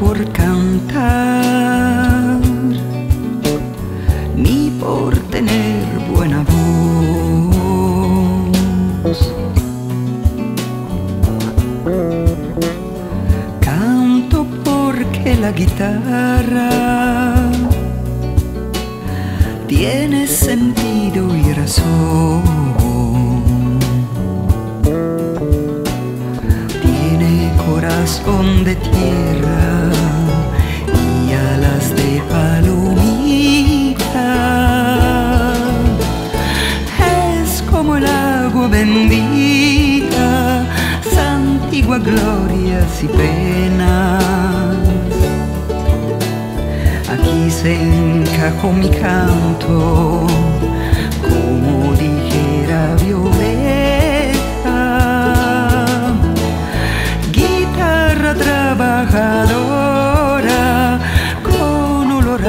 por cantar, ni por tener buena voz. Canto porque la guitarra tiene sentido y razón. Corazón de tierra y alas de palomita. Es como el agua bendita, santigua glorias y penas. Aquí se encajó mi canto, como dijera Violeta. Trabajadora con olor a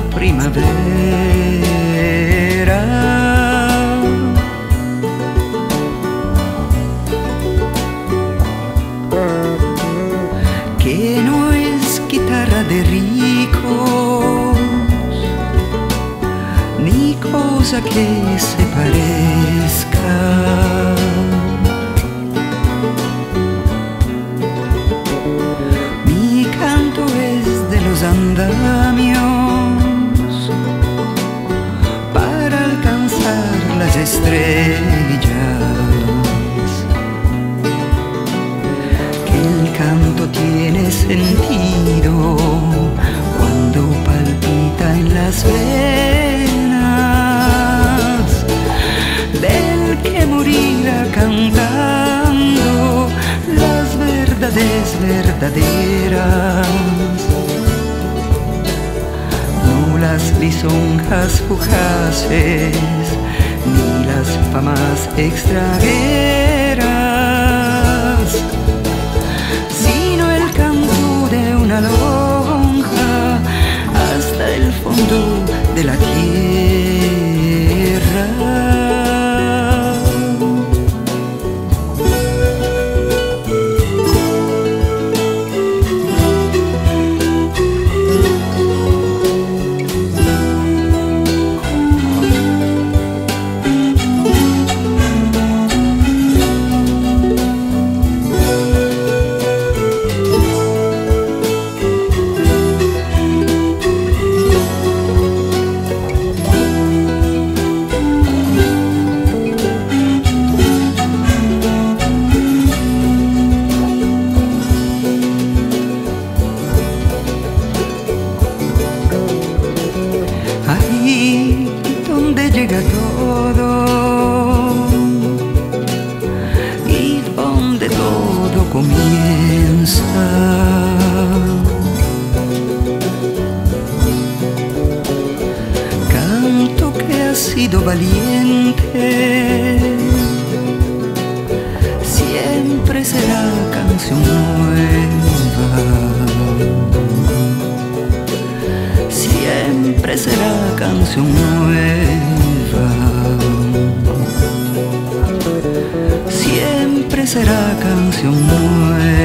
primavera. Que no es guitarra de ricos, ni cosa que se parezca. Andamios para alcanzar las estrellas. Que el canto tiene sentido cuando palpita en las venas del que morirá cantando las verdades verdaderas. Las lisonjas fugaces, ni las famas extranjeras, sino el canto de una lonja hasta el fondo de la tierra. Donde llega todo y donde todo comienza. Canto que ha sido valiente, siempre será canción nueva. Siempre será canción nueva. Siempre será canción nueva.